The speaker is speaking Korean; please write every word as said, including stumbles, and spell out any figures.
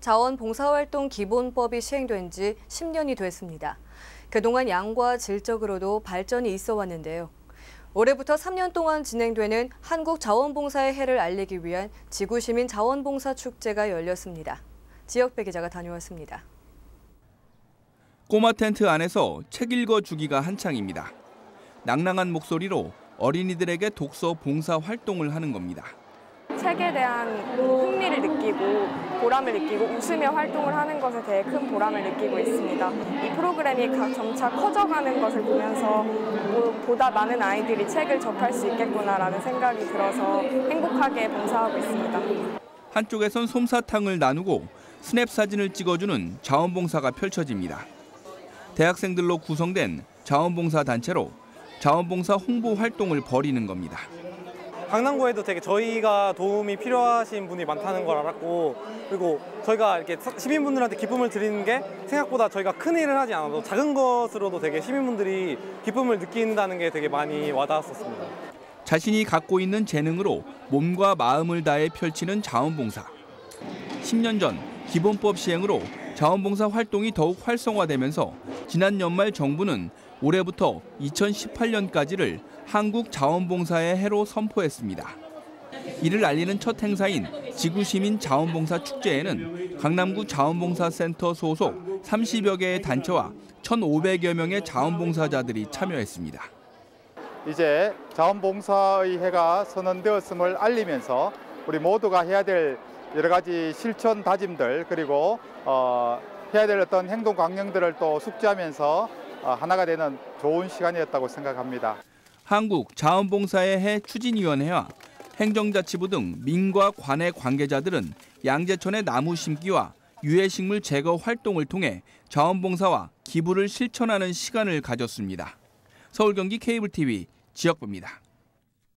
자원봉사활동 기본법이 시행된 지 십 년이 됐습니다. 그동안 양과 질적으로도 발전이 있어 왔는데요. 올해부터 삼 년 동안 진행되는 한국 자원봉사의 해를 알리기 위한 지구시민 자원봉사 축제가 열렸습니다. 지역배 기자가 다녀왔습니다. 꼬마 텐트 안에서 책 읽어주기가 한창입니다. 낭낭한 목소리로 어린이들에게 독서 봉사 활동을 하는 겁니다. 책에 대한 흥미를 느끼고 보람을 느끼고 웃으며 활동을 하는 것에 대해 큰 보람을 느끼고 있습니다. 이 프로그램이 점차 커져가는 것을 보면서 보다 많은 아이들이 책을 접할 수 있겠구나라는 생각이 들어서 행복하게 봉사하고 있습니다. 한쪽에선 솜사탕을 나누고 스냅 사진을 찍어주는 자원봉사가 펼쳐집니다. 대학생들로 구성된 자원봉사 단체로 자원봉사 홍보 활동을 벌이는 겁니다. 강남구에도 되게 저희가 도움이 필요하신 분이 많다는 걸 알았고, 그리고 저희가 이렇게 시민분들한테 기쁨을 드리는 게 생각보다 저희가 큰 일을 하지 않아도 작은 것으로도 되게 시민분들이 기쁨을 느낀다는 게 되게 많이 와닿았었습니다. 자신이 갖고 있는 재능으로 몸과 마음을 다해 펼치는 자원봉사. 십 년 전 기본법 시행으로 자원봉사 활동이 더욱 활성화되면서 지난 연말 정부는 올해부터 이천십팔 년까지를 한국 자원봉사의 해로 선포했습니다. 이를 알리는 첫 행사인 지구시민 자원봉사 축제에는 강남구 자원봉사센터 소속 삼십여 개의 단체와 천오백여 명의 자원봉사자들이 참여했습니다. 이제 자원봉사의 해가 선언되었음을 알리면서 우리 모두가 해야 될 여러 가지 실천 다짐들 그리고 어, 해야 될 어떤 행동 강령들을 또 숙지하면서 어, 하나가 되는 좋은 시간이었다고 생각합니다. 한국 자원봉사의 해 추진위원회와 행정자치부 등 민과 관의 관계자들은 양재천의 나무 심기와 유해식물 제거 활동을 통해 자원봉사와 기부를 실천하는 시간을 가졌습니다. 서울 경기 케이블 티비 지역부입니다.